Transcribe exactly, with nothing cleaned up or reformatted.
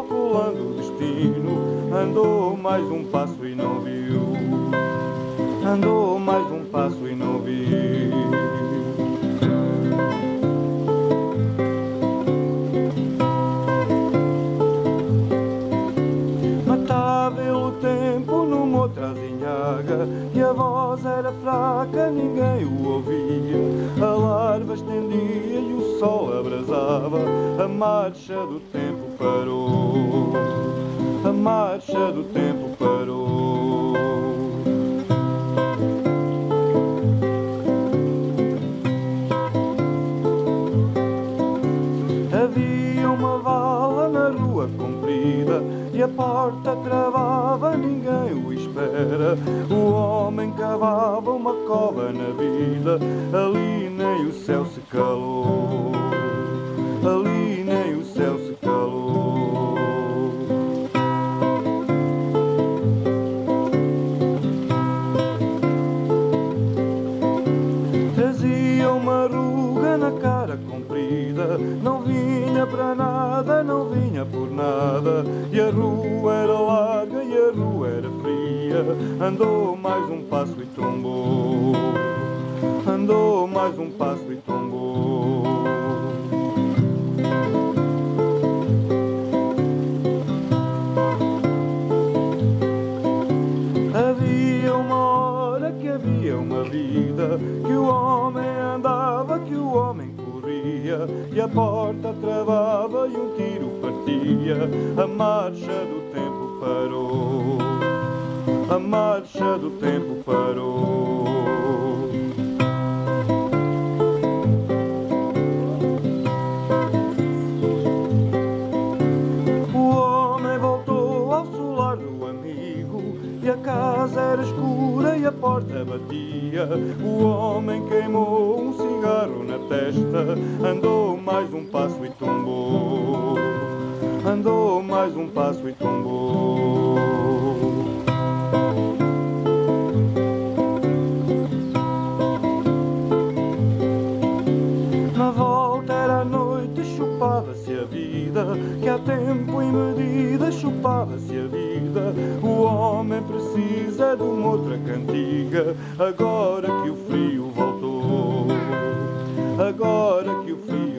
calculando o destino, andou mais um passo e não viu. Andou mais um passo e não viu. Matava-lhe o tempo numa outra azinhaga, e a voz era fraca, ninguém o ouvia. A larva estendia e o sol abrasava, a marcha do tempo parou. A marcha do tempo parou. Havia uma vala na rua comprida, e a porta travava, ninguém o espera. O homem cavava uma cova na vida, ali nem o céu se calou. Ali nem o céu se calou. Trazia uma ruga na cara comprida, não vinha para nada, não vinha por nada. E a rua era larga e a rua era fria, andou mais um passo e tombou. Andou mais um passo e tombou. Havia uma hora que havia uma vida, que o homem andava, que o homem corria, e a porta travava e um tiro partia. A marcha do tempo parou. A marcha do tempo parou. O homem voltou ao solar do amigo, e a casa era escura e a porta batia. O homem queimou um cigarro na testa, andou mais um passo e tombou. Andou mais um passo e tombou. Na volta era a noite, chupava-se a vida, que há tempo e medida chupava-se a vida. O homem precisa de uma outra cantiga, agora que o frio voltou. Agora que o frio